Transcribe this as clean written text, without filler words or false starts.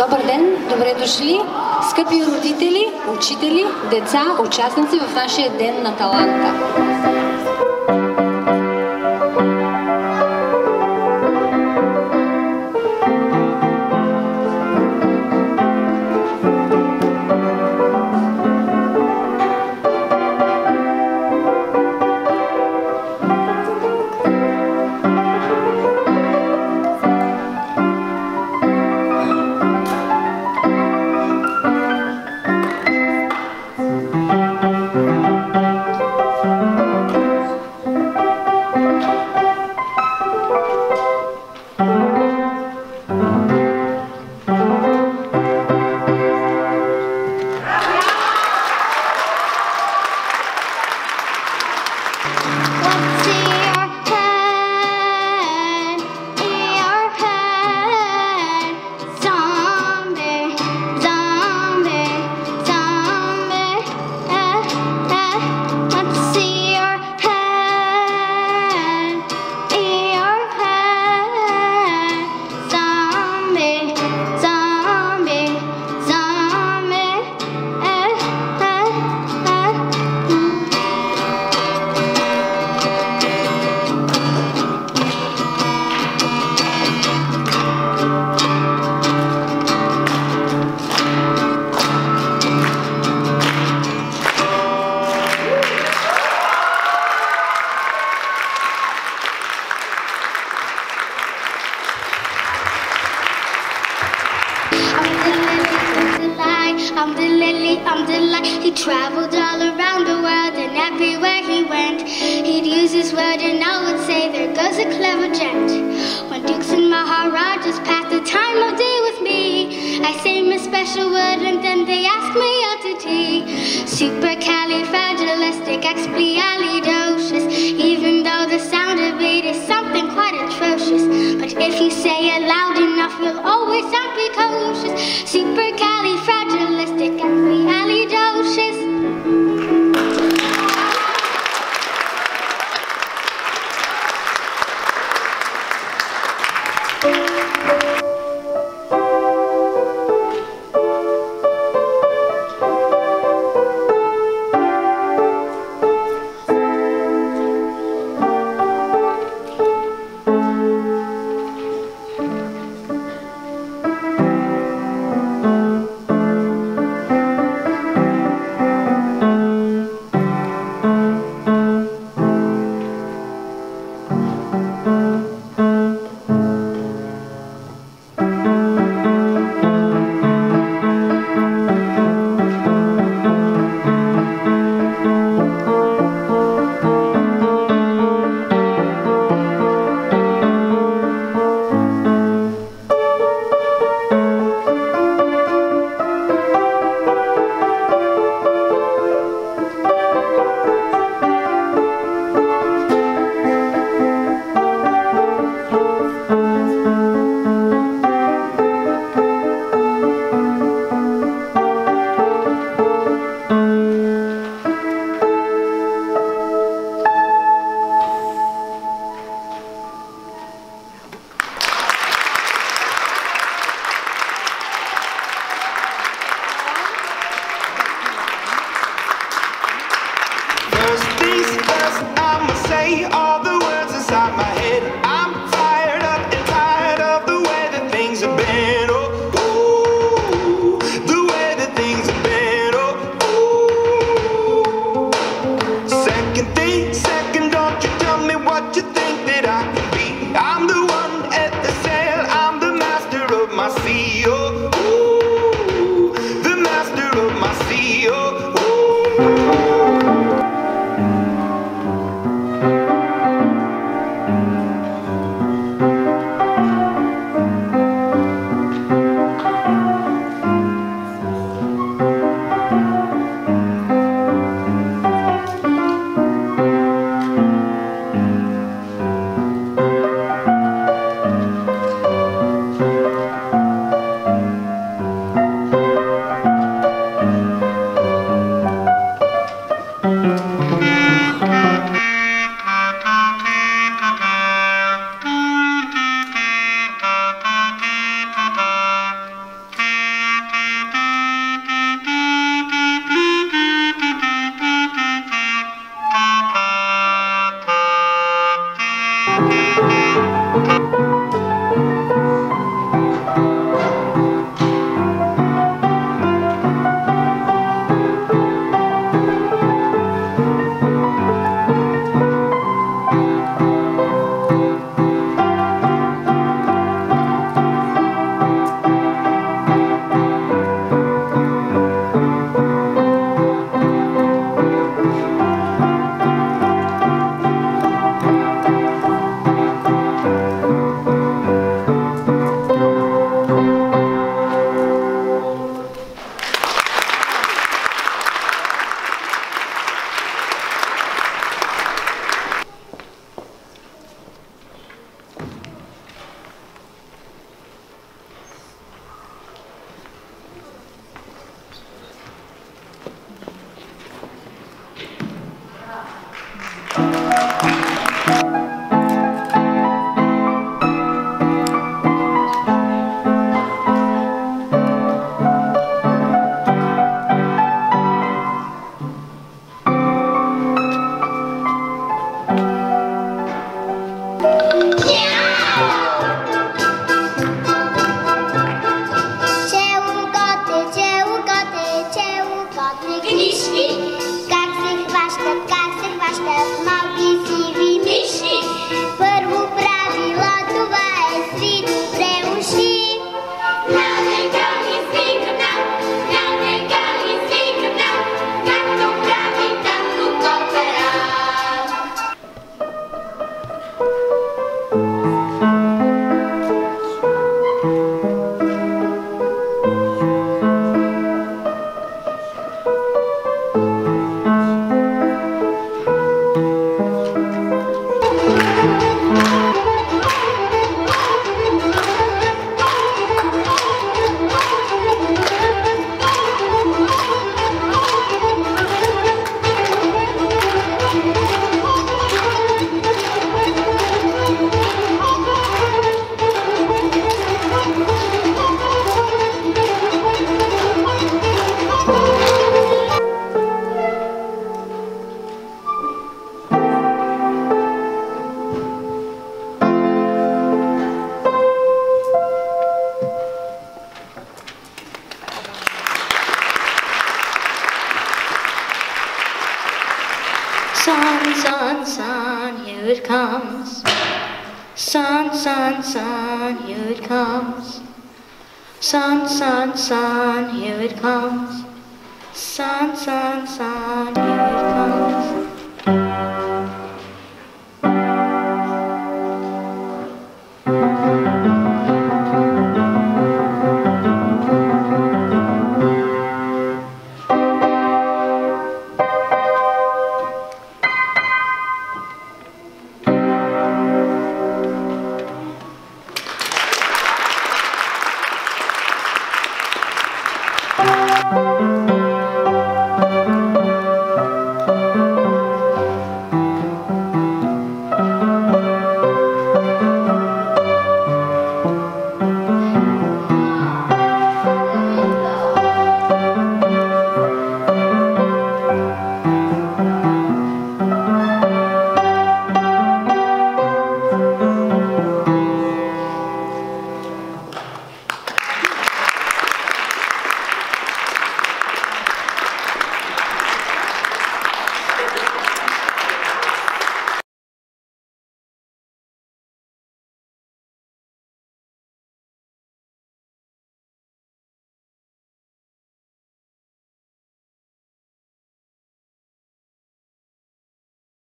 Добър ден, добре дошли, скъпи родители, учители, деца, участници в нашия ден на таланта. I'm the lily, I'm the light. He traveled all around the world and everywhere he went, he'd use his word and I would say, there goes a clever gent. When dukes and maharajas pass the time of day with me, I say my special word and then they ask me out to tea. Supercalifragilisticexpialidocious. Even though the sound of it is something quite atrocious, but if you say it loud enough, you'll always sound precocious. Supercalifragilisticexpialidocious. Sun, sun, sun, here it comes. Sun, sun, sun, here it comes. Sun, sun, sun, here it comes. Sun, sun, sun, here it comes.